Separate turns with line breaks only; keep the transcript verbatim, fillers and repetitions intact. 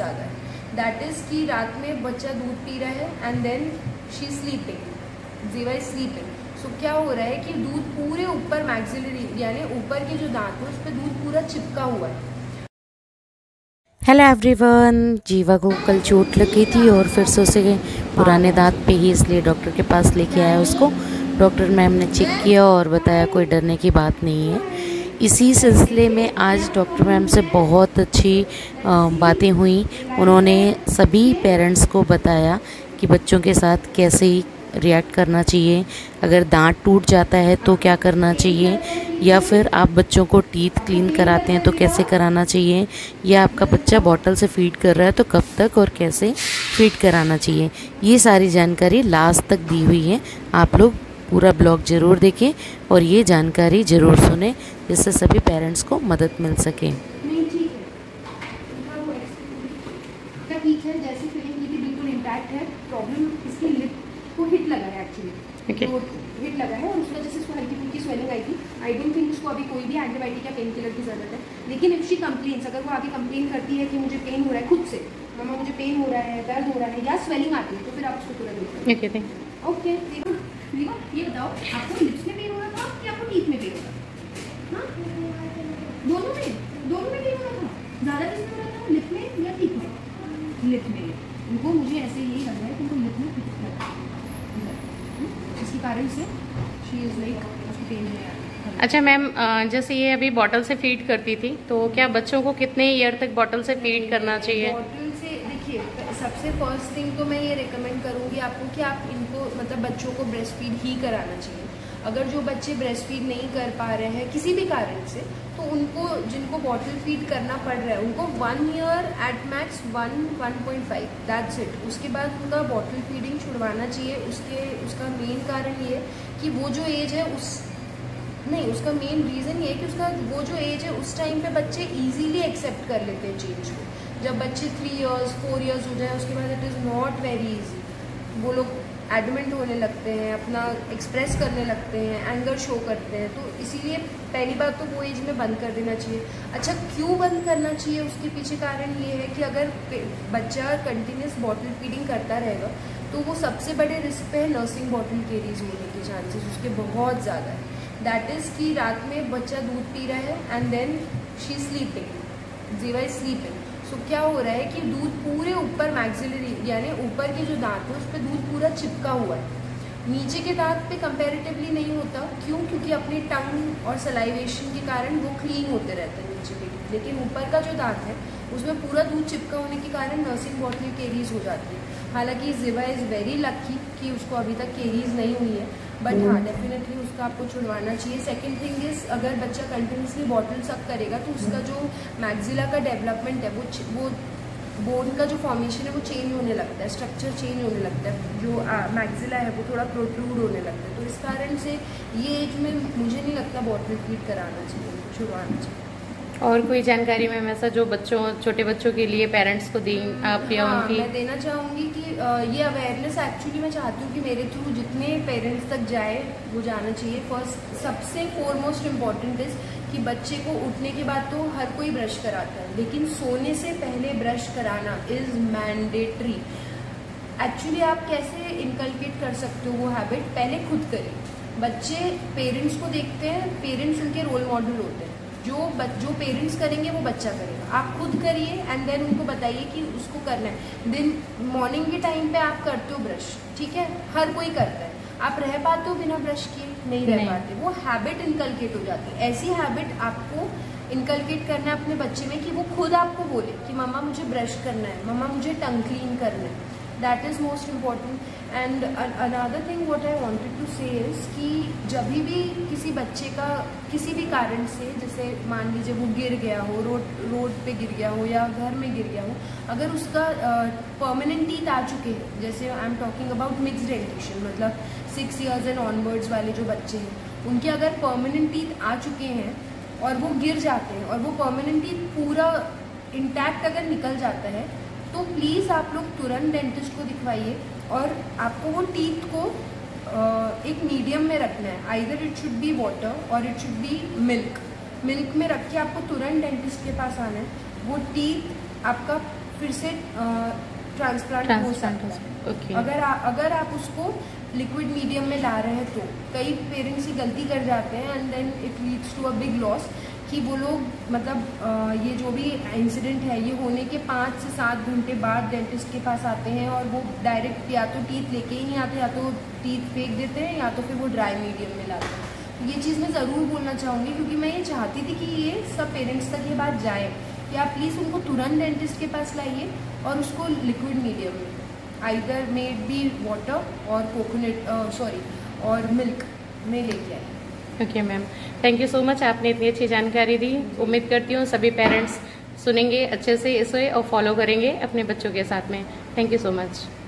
ज़्यादा है। That is कि रात में बच्चा दूध पी रहा है and then she sleeping, Jeeva is sleeping. So क्या हो रहा है कि दूध पूरे ऊपर मैक्सिलरी यानी ऊपर के जो दांत है उस पर दूध पूरा चिपका हुआ है।
हेलो एवरीवन, जीवा को कल चोट लगी थी और फिर से उसे पुराने दांत पे ही, इसलिए डॉक्टर के पास लेके आया उसको। डॉक्टर मैम ने चेक किया और बताया कोई डरने की बात नहीं है। इसी सिलसिले में आज डॉक्टर मैम से बहुत अच्छी बातें हुई। उन्होंने सभी पेरेंट्स को बताया कि बच्चों के साथ कैसे रिएक्ट करना चाहिए, अगर दांत टूट जाता है तो क्या करना चाहिए, या फिर आप बच्चों को टीथ क्लीन कराते हैं तो कैसे कराना चाहिए, या आपका बच्चा बॉटल से फीड कर रहा है तो कब तक और कैसे फीड कराना चाहिए। ये सारी जानकारी लास्ट तक दी हुई है। आप लोग पूरा ब्लॉग ज़रूर देखें और ये जानकारी ज़रूर सुने, जिससे सभी पेरेंट्स को मदद मिल सके।
नहीं ठीक है, ठीक है, जैसी फीलिंग की थी बिल्कुल इंटैक्ट है। प्रॉब्लम इसकी लिप को हिट लगा है एक्चुअली,
okay.
तो हिट लगा है और उस वजह से उसको हल्की फुल्की स्वेलिंग आई थी। आई डोंट थिंक उसको अभी कोई भी एंटीबायोटिक या पेन किलर की जरूरत है। लेकिन इफ शी कंप्लेन्स, अगर वो आगे कंप्लेन करती है कि मुझे पेन हो रहा है खुद से, मम्मा मुझे पेन हो रहा है, दर्द हो रहा है या स्वेलिंग आती है, तो फिर आप उसको तुरंत
okay thank you.
Okay Reeva, ये बताओ आपको लिप्स में पेन हो रहा था कि आपको टीथ में पेन हो रहा था? दोनों में दोनों में पेन हो रहा था? ज़्यादा किस में हो रहा था, लिप में या टीथ में? लिप में। उनको मुझे ऐसे यही लग रहा है कि उनको लिप में पिट लगा, इसके कारण से शी इज़ लाइक उसको पेन है।
अच्छा मैम, जैसे ये अभी बॉटल से फीड करती थी, तो क्या बच्चों को कितने ईयर तक बॉटल से फीड करना चाहिए?
बॉटल से देखिए, सबसे फर्स्ट थिंग तो मैं ये रिकमेंड करूँगी आपको कि आप इनको मतलब बच्चों को ब्रेस्ट फीड ही कराना चाहिए। अगर जो बच्चे ब्रेस्ट फीड नहीं कर पा रहे हैं किसी भी कारण से, तो उनको जिनको बॉटल फीड करना पड़ रहा है उनको one year at max one one point five that's it. उसके बाद उनका बॉटल फीडिंग छुड़वाना चाहिए। उसके उसका मेन कारण ये कि वो जो एज है उस नहीं उसका मेन रीज़न ये है कि उसका वो जो एज है उस टाइम पे बच्चे इजीली एक्सेप्ट कर लेते हैं चेंज को। जब बच्चे थ्री इयर्स फोर इयर्स हो जाए उसके बाद it is not very easy, वो लोग एडमेंट होने लगते हैं, अपना एक्सप्रेस करने लगते हैं, एंगर शो करते हैं। तो इसीलिए पहली बात तो वो एज में बंद कर देना चाहिए। अच्छा, क्यों बंद करना चाहिए, उसके पीछे कारण ये है कि अगर बच्चा कंटिन्यूस बॉटल फीडिंग करता रहेगा तो वो सबसे बड़े रिस्क पे है नर्सिंग बॉटल केरीज होने के चांसेस उसके बहुत ज़्यादा है। दैट इज़ कि रात में बच्चा दूध पी रहा है and then she sleeping, Jeeva is sleeping. So क्या हो रहा है कि दूध पूरे ऊपर मैक्सिलरी यानी ऊपर के जो दांत है उस पर दूध पूरा चिपका हुआ है। नीचे के दांत पे कंपैरेटिवली नहीं होता। क्यों? क्योंकि अपनी टंग और सलाइवेशन के कारण वो क्लीन होते रहते हैं नीचे के, लेकिन ऊपर का जो दांत है उसमें पूरा दूध चिपका होने के कारण नर्सिंग बॉटल केरीज हो जाती है। हालांकि जीवा इज़ वेरी लकी कि उसको अभी तक केरीज नहीं हुई है, बट हाँ डेफिनेटली उसका आपको छुड़वाना चाहिए। सेकेंड थिंग इज़, अगर बच्चा कंटिन्यूसली बॉटल सक करेगा तो उसका जो मैक्सिला का डेवलपमेंट है वो वो बोन का जो फॉर्मेशन है वो चेंज होने लगता है, स्ट्रक्चर चेंज होने लगता है, जो मैक्सिला है वो थोड़ा प्रोट्रूड होने लगता है। तो इस कारण से ये एज में मुझे नहीं लगता बॉटल फीड कराना चाहिए, छुड़वाना चाहिए।
और कोई जानकारी मैम ऐसा जो बच्चों छोटे बच्चों के लिए पेरेंट्स को दी आप या
हाँ,
उनकी?
मैं देना चाहूँगी कि ये अवेयरनेस एक्चुअली मैं चाहती हूँ कि मेरे थ्रू जितने पेरेंट्स तक जाए वो जाना चाहिए। फर्स्ट सबसे फोरमोस्ट इम्पॉर्टेंट इज़ कि बच्चे को उठने के बाद तो हर कोई ब्रश कराता है, लेकिन सोने से पहले ब्रश कराना इज़ मैंडेटरी। एक्चुअली आप कैसे इनकलकेट कर सकते हो वो हैबिट, पहले खुद करिए। बच्चे पेरेंट्स को देखते हैं, पेरेंट्स उनके रोल मॉडल होते हैं। जो जो पेरेंट्स करेंगे वो बच्चा करेगा। आप खुद करिए एंड देन उनको बताइए कि उसको करना है। दिन मॉर्निंग के टाइम पे आप करते हो ब्रश, ठीक है, हर कोई करता है। आप रह पाते हो बिना ब्रश किए? नहीं रह पाते। वो हैबिट इनकलकेट हो जाती है। ऐसी हैबिट आपको इनकलकेट करना है अपने बच्चे में कि वो खुद आपको बोले कि मम्मा मुझे ब्रश करना है, मम्मा मुझे टंग क्लीन करना है। That is most important. And another thing what I wanted to say is कि जब भी किसी बच्चे का किसी भी कारण से, जैसे मान लीजिए वो गिर गया हो, रोड रोड पे गिर गया हो या घर में गिर गया हो, अगर उसका परमानेंट टीथ आ चुके हैं, जैसे I am talking about mixed dentition, मतलब सिक्स ईयर्स एंड ऑनवर्ड्स वाले जो बच्चे हैं, उनके अगर परमानेंट टीथ आ चुके हैं और वो गिर जाते हैं और वो परमानेंट टीथ पूरा इंटैक्ट अगर निकल जाता है, तो प्लीज़ आप लोग तुरंत डेंटिस्ट को दिखवाइए। और आपको वो टीथ को एक मीडियम में रखना है। Either it should be water और it should be milk. Milk में रख के आपको तुरंत डेंटिस्ट के पास आना है। वो टीथ आपका फिर से ट्रांसप्लांट हो सकता है।
okay.
अगर आ, अगर आप उसको लिक्विड मीडियम में ला रहे हैं तो कई पेरेंट्स ही गलती कर जाते हैं and then it leads to a big loss कि वो लोग मतलब आ, ये जो भी इंसिडेंट है ये होने के पाँच से सात घंटे बाद डेंटिस्ट के पास आते हैं और वो डायरेक्ट या तो टीथ लेके ही नहीं आते, या तो टीथ फेंक देते हैं, या तो फिर वो ड्राई मीडियम में लाते हैं। तो ये चीज़ मैं ज़रूर बोलना चाहूँगी क्योंकि मैं ये चाहती थी कि ये सब पेरेंट्स तक ये बात जाए कि आप प्लीज़ उनको तुरंत डेंटिस्ट के पास लाइए और उसको लिक्विड मीडियम में आइदर मेड बी वाटर और कोकोनट सॉरी और मिल्क में लेके आए।
Okay ma'am, thank you so much, आपने इतनी अच्छी जानकारी दी। उम्मीद करती हूँ सभी पेरेंट्स सुनेंगे अच्छे से इसे और फॉलो करेंगे अपने बच्चों के साथ में। Thank you so much.